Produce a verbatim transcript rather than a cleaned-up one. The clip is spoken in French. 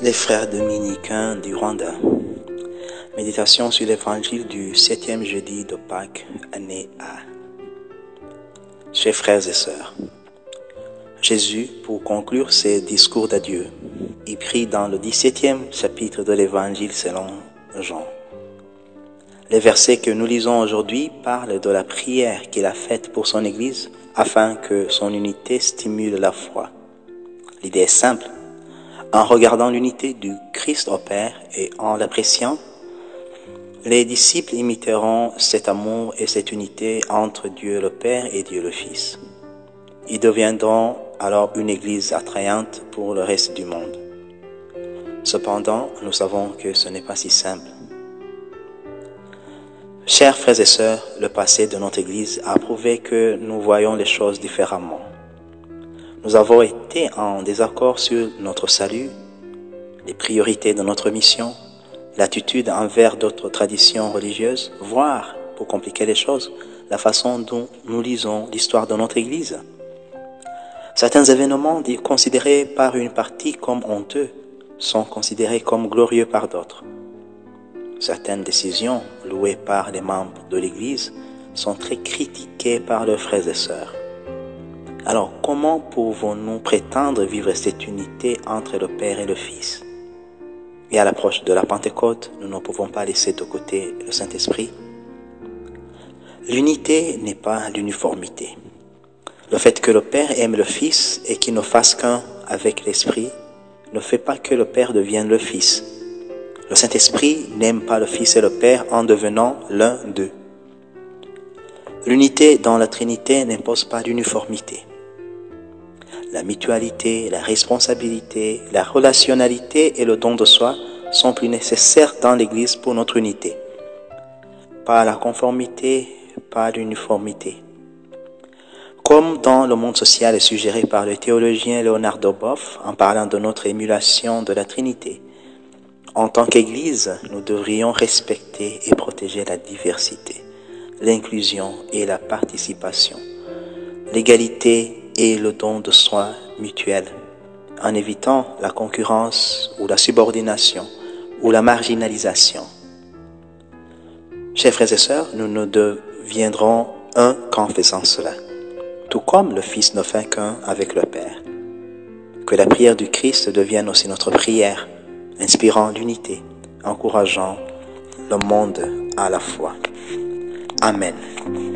Les frères dominicains du Rwanda. Méditation sur l'évangile du septième jeudi de Pâques, année A. Chers frères et sœurs, Jésus, pour conclure ses discours d'adieu, écrit dans le dix-septième chapitre de l'évangile selon Jean. Les versets que nous lisons aujourd'hui parlent de la prière qu'il a faite pour son Église afin que son unité stimule la foi. L'idée est simple. En regardant l'unité du Christ au Père et en l'appréciant, les disciples imiteront cet amour et cette unité entre Dieu le Père et Dieu le Fils. Ils deviendront alors une Église attrayante pour le reste du monde. Cependant, nous savons que ce n'est pas si simple. Chers frères et sœurs, le passé de notre Église a prouvé que nous voyons les choses différemment. Nous avons été en désaccord sur notre salut, les priorités de notre mission, l'attitude envers d'autres traditions religieuses, voire, pour compliquer les choses, la façon dont nous lisons l'histoire de notre Église. Certains événements considérés par une partie comme honteux sont considérés comme glorieux par d'autres. Certaines décisions louées par les membres de l'Église sont très critiquées par leurs frères et sœurs. Alors, comment pouvons-nous prétendre vivre cette unité entre le Père et le Fils? Et à l'approche de la Pentecôte, nous ne pouvons pas laisser de côté le Saint-Esprit. L'unité n'est pas l'uniformité. Le fait que le Père aime le Fils et qu'il ne fasse qu'un avec l'Esprit ne fait pas que le Père devienne le Fils. Le Saint-Esprit n'aime pas le Fils et le Père en devenant l'un d'eux. L'unité dans la Trinité n'impose pas l'uniformité. La mutualité, la responsabilité, la relationnalité et le don de soi sont plus nécessaires dans l'Église pour notre unité. Pas la conformité, pas l'uniformité. Comme dans le monde social est suggéré par le théologien Leonardo Boff en parlant de notre émulation de la Trinité, en tant qu'Église, nous devrions respecter et protéger la diversité, l'inclusion et la participation, l'égalité et le don de soi mutuel, en évitant la concurrence ou la subordination ou la marginalisation. Chers frères et sœurs, nous ne deviendrons un qu'en faisant cela, tout comme le Fils ne fait qu'un avec le Père. Que la prière du Christ devienne aussi notre prière, inspirant l'unité, encourageant le monde à la foi. Amen.